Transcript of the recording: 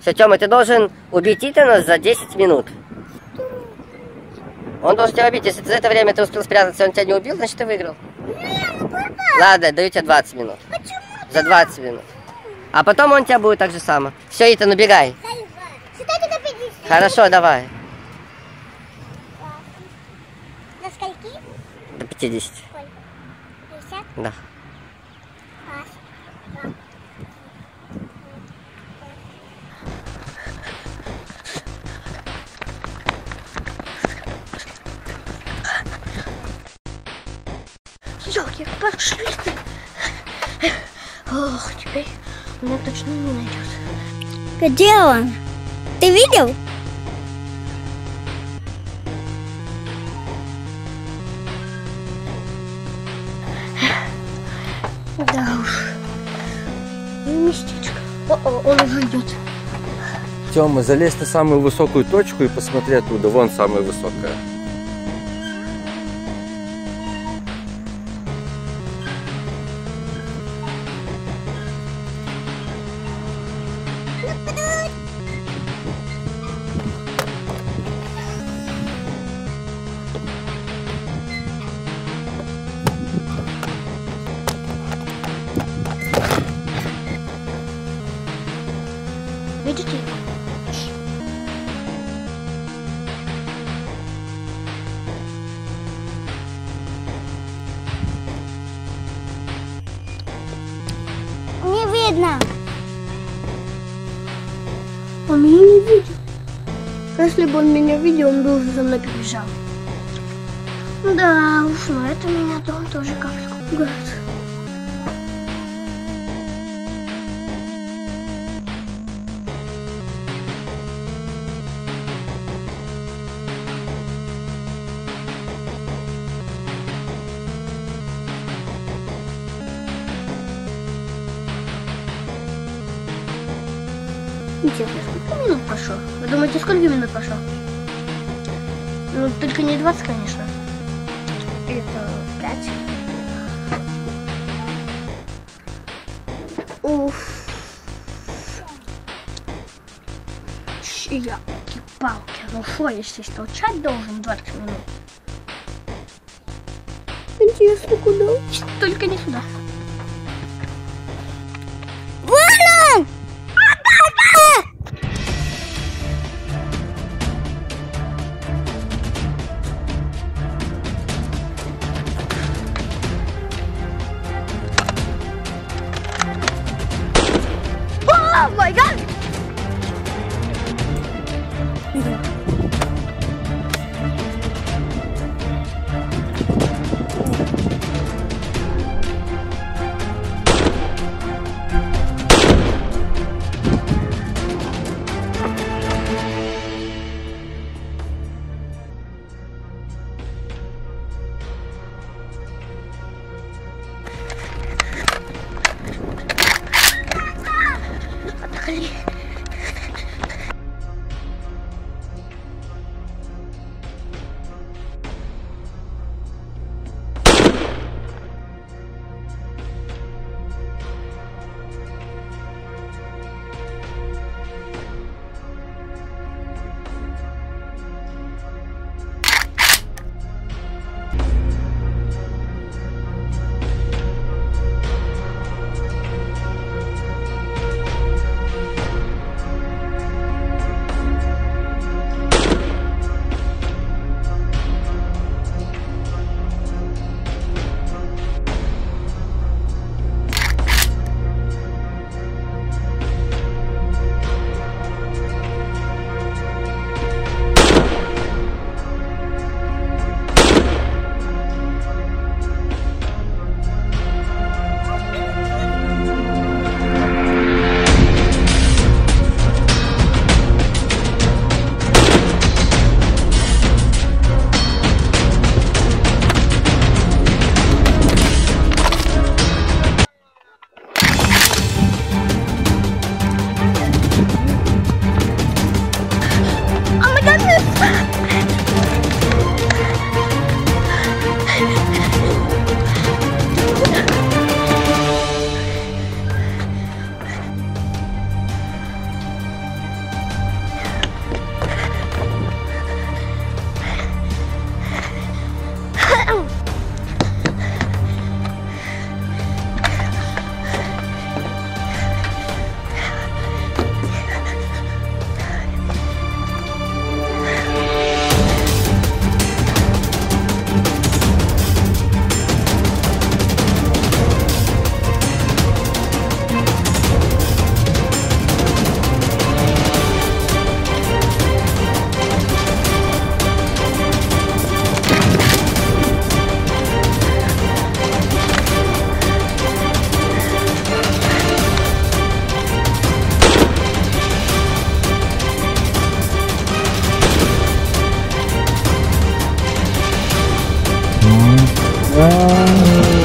Все, Тёма, ты должен убить Итана за 10 минут. Он должен тебя убить. Если ты за это время ты успел спрятаться, он тебя не убил, значит ты выиграл. Ладно, даю тебе 20 минут. Почему? За 20 минут. А потом он тебя будет так же само. Все, Итан, убегай. Считайте до 50. Хорошо, давай. До скольки? До 50. Сколько? 50? Да. Раз, два. Ёлки, пошли ты. Ох, теперь меня точно не найдет. Где он? Ты видел? Да уж. Местечко. О, он уже идет. Тёма, залезь на самую высокую точку и посмотри оттуда. Вон самая высокая. Видите? Не видно. Он меня не видит. Если бы он меня видел, он бы уже за мной побежал. Да уж, но это меня тоже как-то пугает. Интересно, сколько минут прошло? Вы думаете, сколько минут прошло? Ну, только не 20, конечно. Это 5. Уф. Ёлки-палки. Ну что, если толчать должен 20 минут? Интересно, куда? Только не сюда. Вон он! О май гад! А,